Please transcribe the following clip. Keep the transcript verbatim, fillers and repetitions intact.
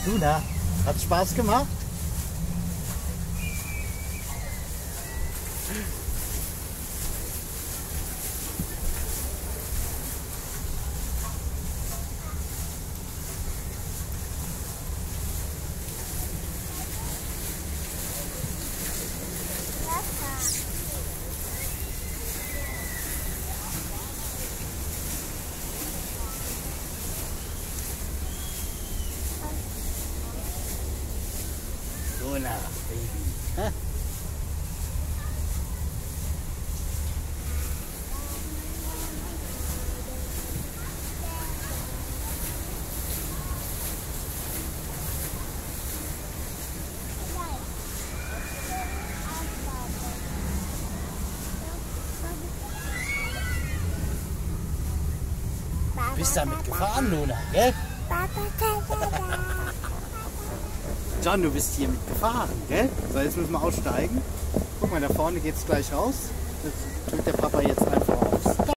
Luna, hat Spaß gemacht? Luna, Baby. Hä? Du bist damit gefahren, Luna, gell? John, du bist hier mitgefahren, gell? So, jetzt müssen wir aussteigen. Guck mal, da vorne geht's gleich raus. Das tut der Papa jetzt einfach aus.